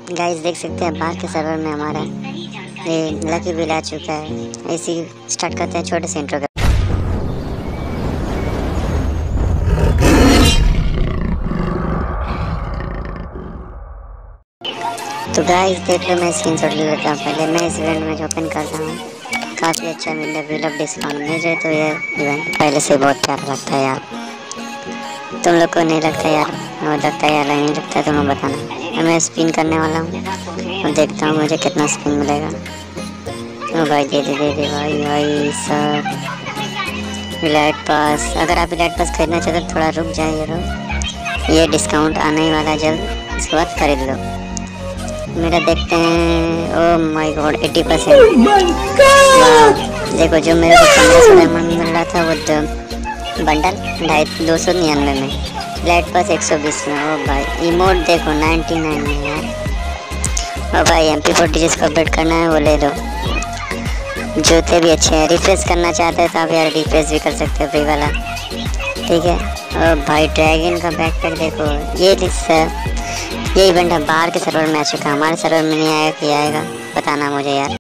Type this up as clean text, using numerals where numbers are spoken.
Guys देख सकते हैं बाहर के सर्वर में हमारा ये लकी बिल आ चुका है। ऐसे ही स्टार्ट करते हैं छोटे से इंट्रो का। तो गाइस देख लो, मैं स्क्रीनशॉट ले लेता हूँ। पहले मैं इस इवेंट में ओपन करता हूँ। काफ़ी अच्छा मिल रहा है, बिल ऑफ डिस्काउंट मिल रहा है। तो ये इवेंट पहले से बहुत प्यारा लगता है यार। तुम लोग को नहीं लगता यार? और लगता है यार नहीं लगता है, तुम लोग बताना। मैं स्पिन करने वाला हूँ और देखता हूँ मुझे कितना स्पिन मिलेगा। ओ भाई दे भाई सब इलाइट पास। अगर आप इलाइट पास खरीदना चाहते हो थोड़ा रुक जाइए, ये डिस्काउंट आने ही वाला है जल्द, इसके बाद खरीद लो। मेरा देखते हैं। Oh my god 80%। देखो जो मेरे को 1500 में मिल रहा था वो बंडल 299 में, लाइट पास 120 में। ओ भाई इमोट देखो 99 में यार। ओ भाई MP40 जिसको अपडेट करना है वो ले लो। जूते भी अच्छे हैं। रिफ्रेश करना चाहते हैं तो आप यार रिफ्रेश भी कर सकते हो फ्री वाला, ठीक है। और भाई ड्रैगन का बैकपैक देखो। ये इवेंट है बाहर के सर्वर में आ चुका है, हमारे सर्वर में नहीं आएगा कि आएगा बताना मुझे यार।